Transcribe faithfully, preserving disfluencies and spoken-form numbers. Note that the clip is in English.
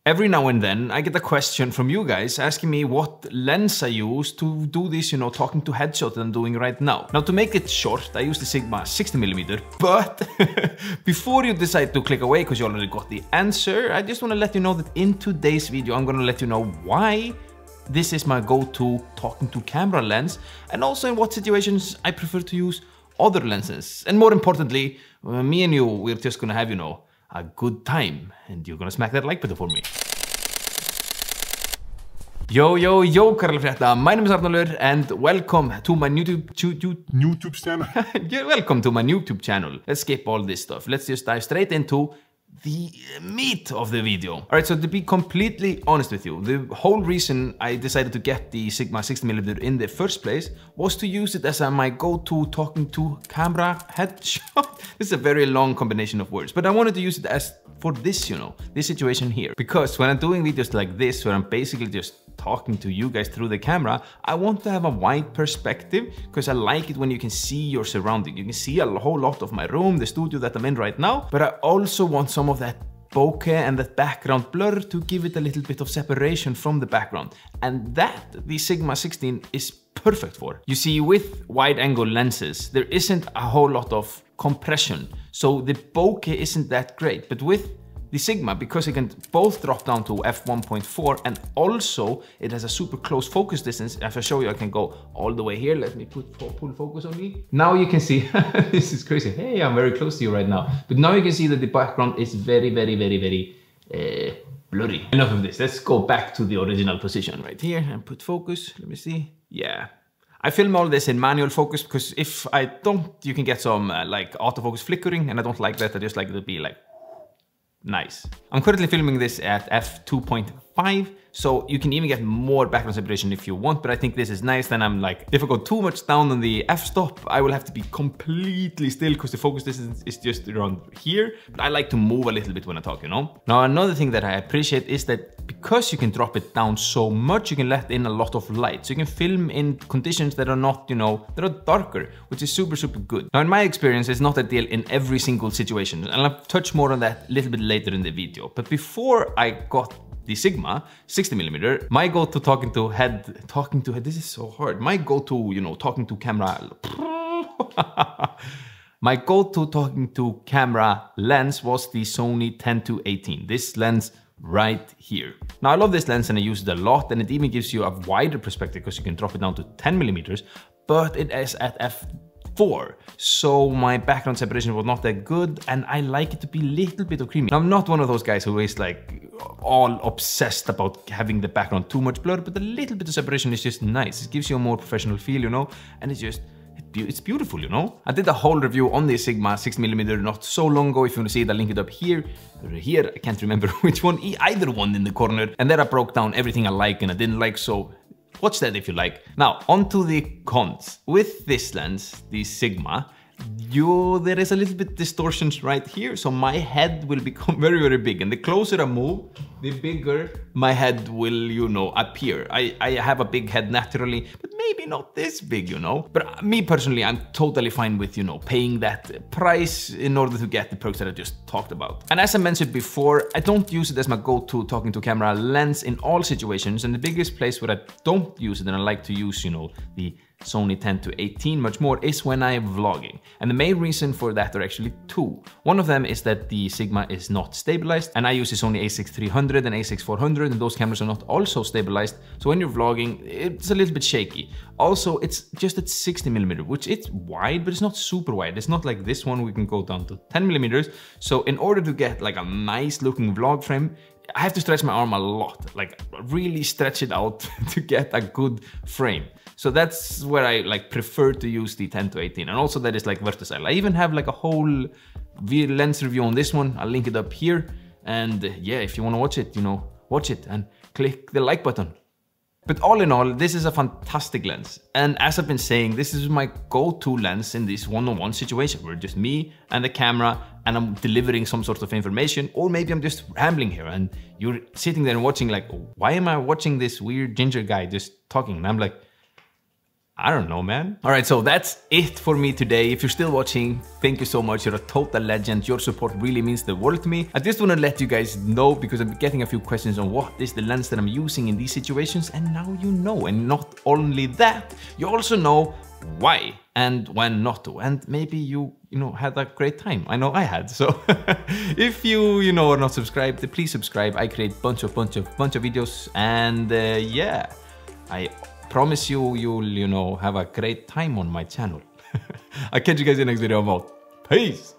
Every now and then I get a question from you guys asking me what lens I use to do this, you know, talking to headshot that I'm doing right now. Now to make it short, I use the Sigma sixty millimeter, but before you decide to click away because you already got the answer, I just want to let you know that in today's video I'm going to let you know why this is my go-to talking to camera lens, and also in what situations I prefer to use other lenses. And more importantly, uh, me and you, we're just going to have, you know, a good time, and you're gonna smack that like button for me. Yo, yo, yo, Karlafrétta. My name is Arnaldur, and welcome to my YouTube YouTube channel. Yeah, welcome to my YouTube channel. Let's skip all this stuff. Let's just dive straight into the meat of the video. All right, so to be completely honest with you, the whole reason I decided to get the Sigma sixty millimeter in the first place was to use it as a, my go-to talking to camera headshot. This is a very long combination of words, but I wanted to use it as for this, you know, this situation here. Because when I'm doing videos like this, where I'm basically just talking to you guys through the camera, I want to have a wide perspective because I like it when you can see your surrounding. You can see a whole lot of my room, the studio that I'm in right now, but I also want some of that bokeh and that background blur to give it a little bit of separation from the background. And that the Sigma sixteen is perfect for. You see, with wide angle lenses, there isn't a whole lot of compression, so the bokeh isn't that great. But with the Sigma, because it can both drop down to f one point four and also it has a super close focus distance. If I show you, I can go all the way here. Let me put full focus on me. Now you can see, this is crazy. Hey, I'm very close to you right now. But now you can see that the background is very, very, very, very uh, blurry. Enough of this. Let's go back to the original position right here and put focus. Let me see. Yeah. I film all this in manual focus because if I don't, you can get some uh, like autofocus flickering, and I don't like that. I just like it to be like nice. I'm currently filming this at f two point five, so you can even get more background separation if you want, but I think this is nice. Then I'm like, if I go too much down on the f-stop, I will have to be completely still because the focus distance is just around here, but I like to move a little bit when I talk, you know? Now, another thing that I appreciate is that because you can drop it down so much, you can let in a lot of light. So you can film in conditions that are not, you know, that are darker, which is super, super good. Now, in my experience, it's not ideal in every single situation, and I'll touch more on that a little bit later in the video. But before I got the Sigma sixty millimeter, my go-to talking to head, talking to head, this is so hard. My go-to, you know, talking to camera, my go-to talking to camera lens was the Sony ten to eighteen. This lens right here. Now I love this lens and I use it a lot, and it even gives you a wider perspective because you can drop it down to ten millimeters, but it is at f four, so my background separation was not that good, and I like it to be a little bit of creamy. Now, I'm not one of those guys who is like all obsessed about having the background too much blurred, but a little bit of separation is just nice. It gives you a more professional feel, you know, and it's just, it's beautiful, you know? I did a whole review on the Sigma sixty millimeter not so long ago. If you want to see it, I'll link it up here or here. I can't remember which one, either one in the corner. And there I broke down everything I like and I didn't like, so watch that if you like. Now, onto the cons. With this lens, the Sigma, you, there is a little bit distortions right here, so my head will become very, very big. And the closer I move, the bigger my head will, you know, appear. I, I have a big head naturally, but maybe not this big, you know. But me personally, I'm totally fine with, you know, paying that price in order to get the perks that I just talked about. And as I mentioned before, I don't use it as my go-to talking to camera lens in all situations. And the biggest place where I don't use it and I like to use, you know, the Sony ten to eighteen much more is when I'm vlogging. And the main reason for that are actually two. One of them is that the Sigma is not stabilized, and I use the Sony a six three hundred and a six four hundred, and those cameras are not also stabilized. So when you're vlogging, it's a little bit shaky. Also, it's just at sixty millimeter, which it's wide, but it's not super wide. It's not like this one, we can go down to ten millimeters. So in order to get like a nice looking vlog frame, I have to stretch my arm a lot, like really stretch it out to get a good frame. So that's where I like prefer to use the ten to eighteen, and also that is like versatile. I even have like a whole lens review on this one. I'll link it up here, and yeah, if you want to watch it, you know, watch it and click the like button. But all in all, this is a fantastic lens. And as I've been saying, this is my go-to lens in this one-on-one situation where just me and the camera and I'm delivering some sort of information, or maybe I'm just rambling here and you're sitting there and watching like, why am I watching this weird ginger guy just talking? And I'm like, I don't know, man. All right, so that's it for me today. If you're still watching, thank you so much. You're a total legend. Your support really means the world to me. I just want to let you guys know, because I'm getting a few questions on what is the lens that I'm using in these situations, and now you know. And not only that, you also know why and when not to, and maybe you you know had a great time. I know I had. So if you you know are not subscribed, please subscribe. I create bunch of bunch of bunch of videos, and uh, yeah, I promise you you'll you know have a great time on my channel. I'll catch you guys in the next video. I'm out. Peace.